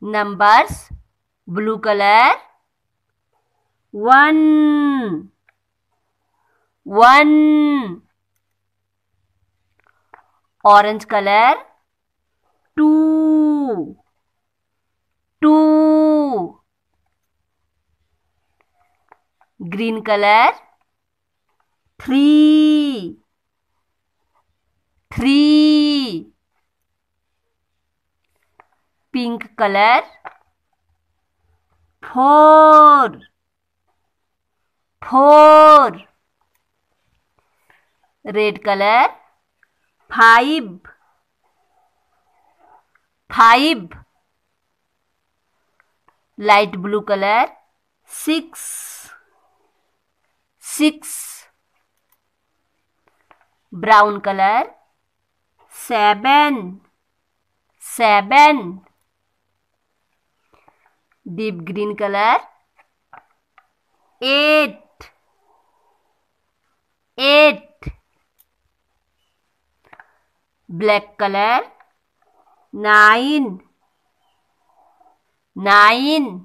Numbers, blue color, 1, 1. Orange color, 2, 2. Green color, 3, 3. Pink color, 4, 4. Red color, 5, 5. Light blue color, 6, 6. Brown color, 7, 7. Deep green color, 8, 8. Black color, 9, 9.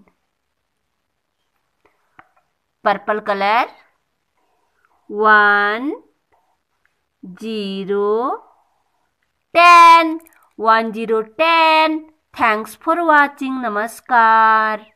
Purple color, 1, 0, 10. 1, 0, 10. Thanks for watching. Namaskar.